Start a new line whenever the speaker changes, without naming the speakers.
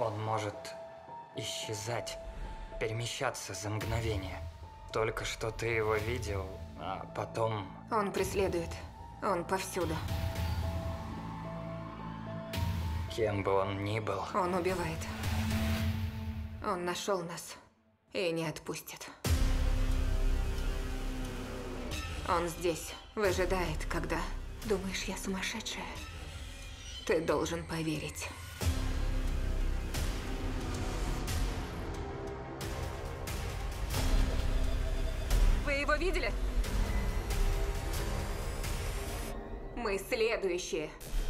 Он может исчезать, перемещаться за мгновение. Только что ты его видел, а потом...
Он преследует. Он повсюду.
Кем бы он ни был.
Он убивает. Он нашел нас и не отпустит. Он здесь, выжидает, когда... Думаешь, я сумасшедшая? Ты должен поверить. Вы его видели? Мы следующие.